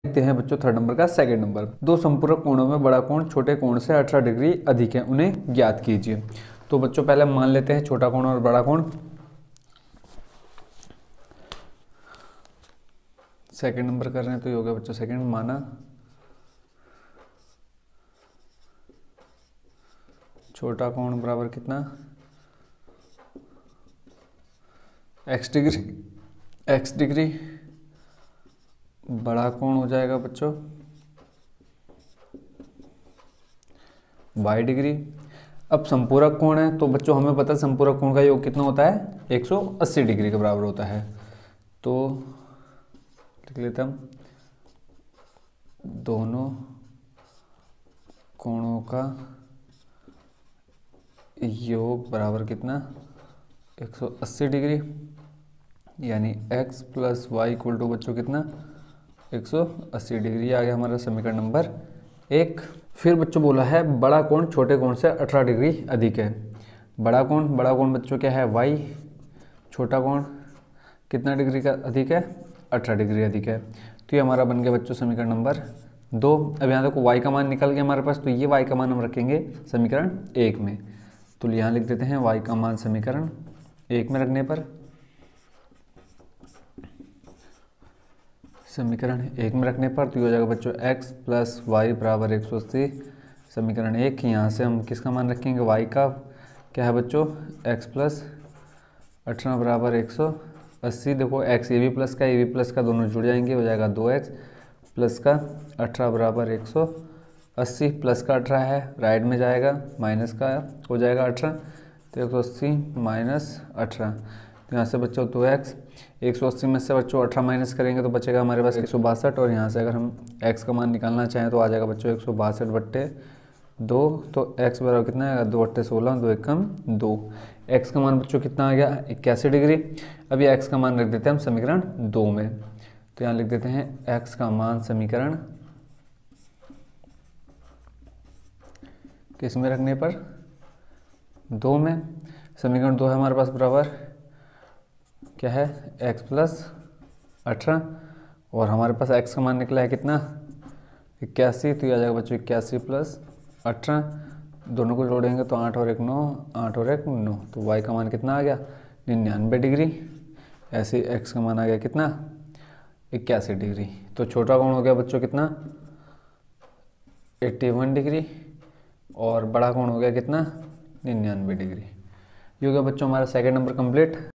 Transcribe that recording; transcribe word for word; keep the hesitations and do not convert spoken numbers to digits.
देखते हैं बच्चों थर्ड नंबर का सेकंड नंबर। दो संपूरक कोणों में बड़ा कोण छोटे कोण से अठारह डिग्री अधिक है, उन्हें ज्ञात कीजिए। तो बच्चों पहले मान लेते हैं छोटा कोण और बड़ा कोण। सेकंड नंबर कर रहे हैं तो ये हो गया बच्चों सेकंड, माना छोटा कोण बराबर कितना, एक्स डिग्री, एक्स डिग्री, बड़ा कोण हो जाएगा बच्चों वाई डिग्री। अब संपूरक कोण है तो बच्चों हमें पता है संपूरक कोण का योग कितना होता है, एक सौ अस्सी डिग्री के बराबर होता है। तो लिख लेते हम दोनों कोणों का योग बराबर कितना, एक सौ अस्सी डिग्री, यानी x plus y equal to बच्चों कितना, एक सौ अस्सी डिग्री। आ गया हमारा समीकरण नंबर एक। फिर बच्चों बोला है बड़ा कोण छोटे कोण से अठारह डिग्री अधिक है। बड़ा कोण बड़ा कोण बच्चों क्या है y, छोटा कोण कितना डिग्री का अधिक है, अठारह डिग्री अधिक है। तो ये हमारा बन गया बच्चों समीकरण नंबर दो। अब यहाँ देखो y का मान निकल गया हमारे पास, तो ये y का मान हम रखेंगे समीकरण एक में। तो यहाँ लिख देते हैं y का मान समीकरण एक में रखने पर, समीकरण एक में रखने पर तो ये हो जाएगा बच्चों x प्लस वाई बराबर एक सौ अस्सी। समीकरण एक, यहाँ से हम किसका मान रखेंगे, y का, क्या है बच्चों x प्लस अठारह बराबर एक सौ अस्सी। देखो x ये भी प्लस का ये भी प्लस का दोनों जुड़ जाएंगे, हो जाएगा दो एक्स प्लस का अठारह बराबर एक सौ अस्सी। प्लस का अठारह है राइट में जाएगा, माइनस का हो जाएगा अठारह, तो एक सौ अस्सी माइनस अठारह, तो यहाँ से बच्चों दो एक्स, एक सौ अस्सी में से बच्चों अठारह माइनस करेंगे तो बचेगा हमारे पास एक सौ बासठ। और यहाँ से अगर हम x का मान निकालना चाहें तो आ जाएगा बच्चों एक सौ बासठ बट्टे दो, तो x बराबर कितना आएगा, दो बट्टे सोलह, दो एक कम दो। x का मान बच्चों कितना आ गया, इक्यासी डिग्री। अब ये x का मान रख देते हैं हम समीकरण दो में, तो यहाँ लिख देते हैं x का मान समीकरण किस में रखने पर, दो में। समीकरण दो है हमारे पास बराबर क्या है, x प्लस अठारह और हमारे पास x का मान निकला है कितना, इक्यासी। तो ये आ जाएगा बच्चों इक्यासी प्लस अठारह, दोनों को जोड़ेंगे तो आठ और एक नौ, आठ और एक नौ, तो y का मान कितना आ गया, निन्यानवे डिग्री। ऐसे x का मान आ गया कितना, इक्यासी डिग्री। तो छोटा कोण हो गया बच्चों कितना, इक्यासी डिग्री, और बड़ा कोण हो गया कितना, निन्यानवे डिग्री। ये हो गया बच्चों हमारा सेकंड नंबर कंप्लीट।